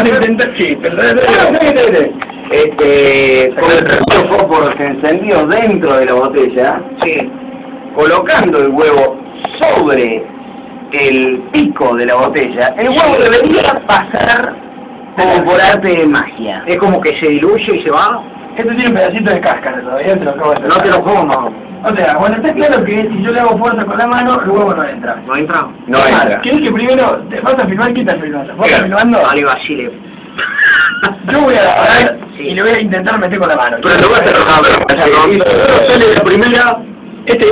a intentar, sí, pero con los fósforos encendidos dentro de la botella, sí, colocando el huevo sobre el pico de la botella, el huevo debería pasar como por arte de magia. es como que se diluye y se va. Esto tiene un pedacito de cáscara todavía, te lo acabo de hacer. No te lo como. O sea, bueno, está claro que si yo le hago fuerza con la mano, el huevo no entra. ¿No entra? No Es más, entra. ¿querés que primero te vas a filmar? ¿Qué estás filmando? ¿Vos estás filmando? Vale, Basile. Yo voy a agarrar Sí. y le voy a intentar meter con la mano. Pero lo voy a hacer Sale la primera. Este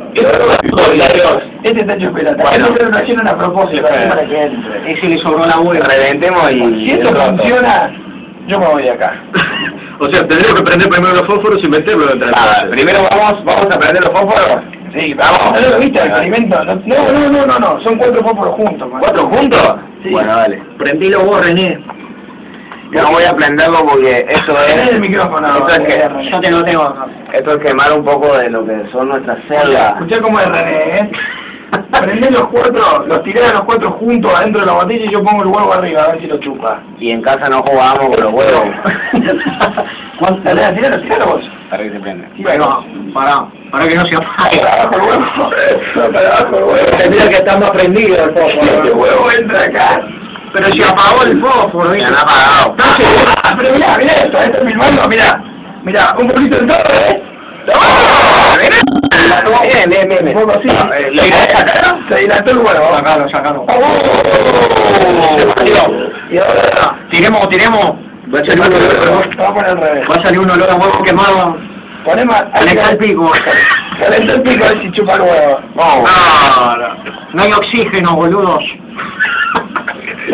está hecho pelota. Esto lo hicieron a propósito, para que entre. Ese le sobró la hueva. Reventemos y... Si esto funciona, yo me voy de acá. O sea, tendremos que prender primero los fósforos y meterlos dentro de Nada, primero vamos a prender los fósforos. Sí, vamos. ¿No lo viste el experimento? No, son 4 fósforos juntos. man. ¿4 juntos? Sí. Bueno, dale. Prendilo vos, René. Yo no voy a prenderlo porque esto Tenés es... el micrófono. Esto es que... Yo te lo tengo acá. Esto es quemar un poco de lo que son nuestras células. Escuchá cómo es René, Prendés los 4, los tirás a los 4 juntos adentro de la botella y yo pongo el huevo arriba a ver si lo chupa. Y en casa no jugamos con los huevos. Tiralo vos. Para que se prenda. Bueno, pará que no se apague. Para abajo el huevo. Para abajo el huevo. Tendría que estar más prendido el Este fósforo. huevo entra acá. Pero se apagó el fósforo, Se ¿viste? han apagado. Pero mirá esto filmando, mirá, un poquito de todo, Bien. Un poco así. Se dilató el huevo. Sacalo. Y ahora, Tiremos. Va a salir un olor, vamos a poner al revés. va a salir un olor a huevo quemado. Ponemos Calentá el pico. Calentá el pico a ver si chupa el huevo. No hay oxígeno, boludos. No.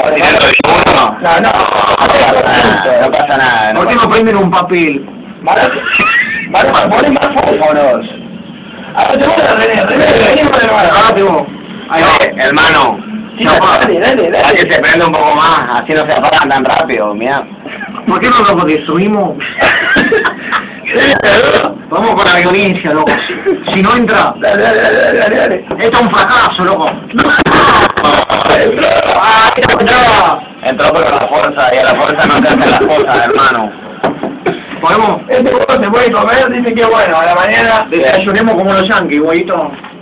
No pasa nada. ¿Por qué no prenden un papel? Poné más fósforos. Ahora te voy a René, Ahora te vos. Ahí va. Hermano, Dale. hay que se prende un poco más, así no se apagan tan rápido, mira. ¿Por qué no lo destruimos? Vamos con la violencia, loco. Si no entra, Dale. esto es un fracaso, loco. Entró pero la fuerza, y a la fuerza no te hacen las cosas, hermano. ¿Podemos? Este huevo se puede comer, dicen que bueno, a la mañana Desayunemos como los yankees, güeyito.